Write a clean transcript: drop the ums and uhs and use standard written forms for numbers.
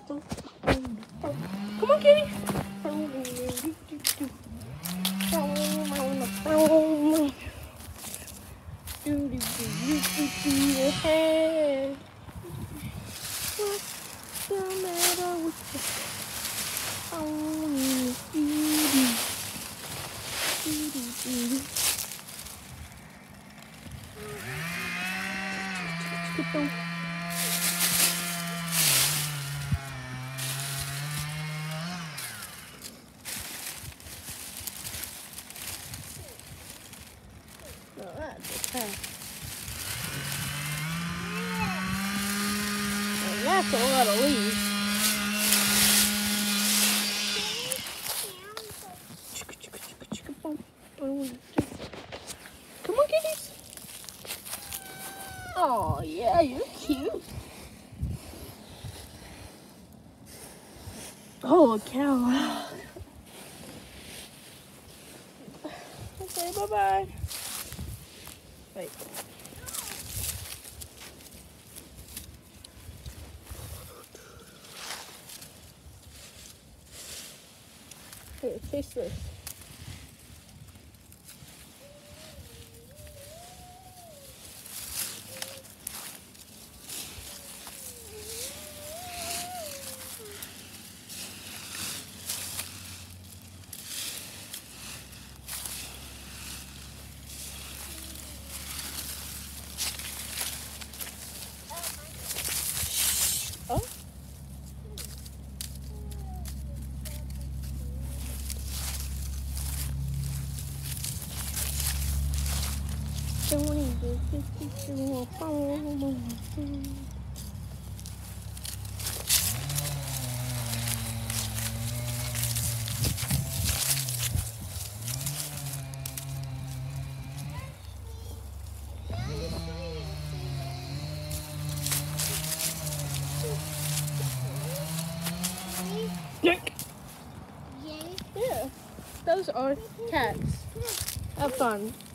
Come on, kitty. Hey, what's the matter with you? No, that's okay. And that's a lot of leaves. Come on, kitties. Oh, yeah, you're cute. Holy cow. Okay, bye-bye. Wait. Here, taste this. Oh. Yeah, those are cats. Have fun.